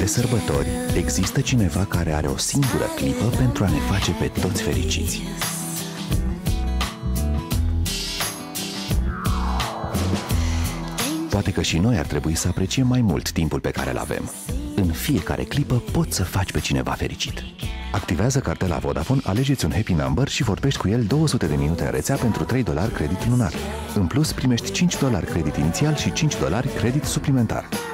de sărbători, există cineva care are o singură clipă pentru a ne face pe toți fericiți. Poate că și noi ar trebui să apreciem mai mult timpul pe care îl avem. În fiecare clipă poți să faci pe cineva fericit. Activează cartela Vodafone, alegeți un happy number și vorbești cu el 200 de minute în rețea pentru $3 credit lunar. În plus, primești $5 credit inițial și $5 credit suplimentar.